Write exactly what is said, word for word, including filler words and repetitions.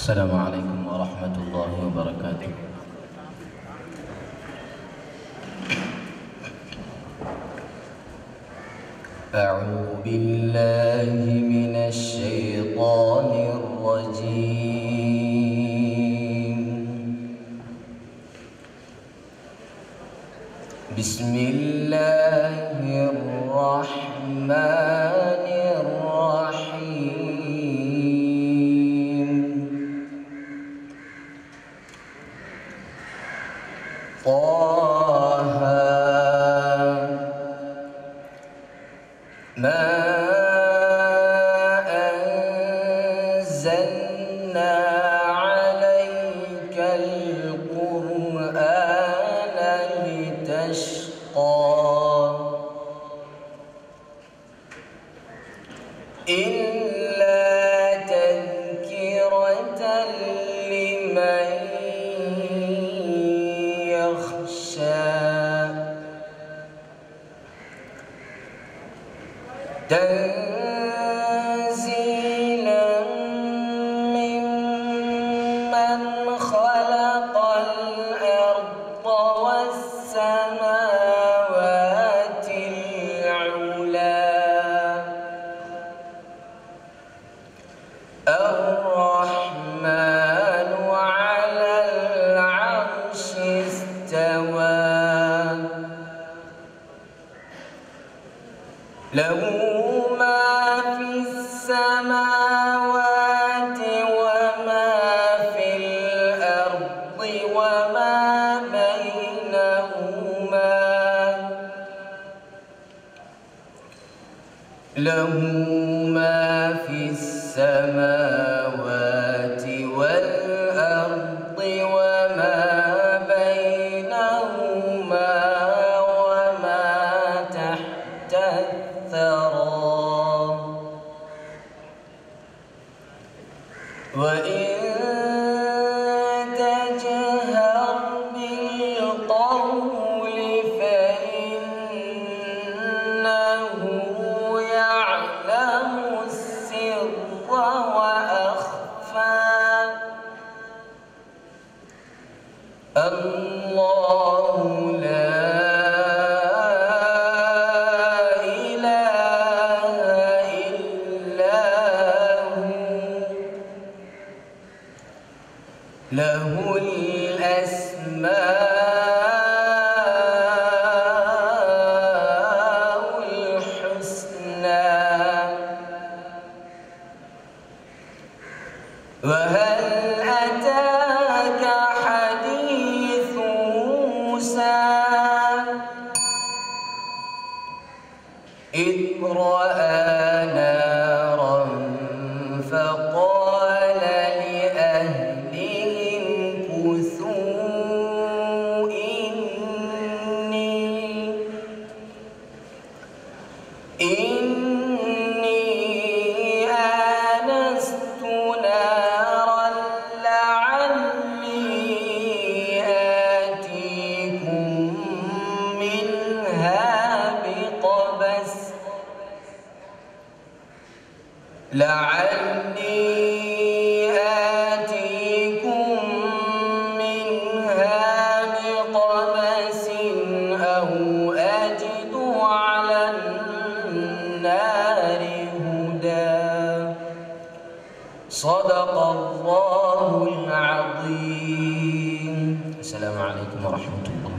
السلام عليكم ورحمة الله وبركاته. أعوذ بالله من الشيطان الرجيم. بسم الله الرحمن الرحيم. طه ما أنزلنا عليك القرآن لتشقى إلا تذكرة لمن يخشى تنزيلا ممن خلق الأرض والسماوات العلى الرحمن على العرش استوى له ما في السماوات وما في الأرض وما بينهما له ما في السماوات والأرض وما بينهما وما تحت الثرى وإن تجهر بالقول فإنه يعلم السر وأخفى الله لا إله إلا هو له الأسماء الحسنى. وهل أتاك حديث موسى إذ رأى نارا فقال لأهلهم كثوا إني إني آنست نارا لعلي آتيكم منها بقبس لعلي آتيكم منها بقبس أو أجد على النار هدى. صدق الله العظيم. السلام عليكم ورحمة الله.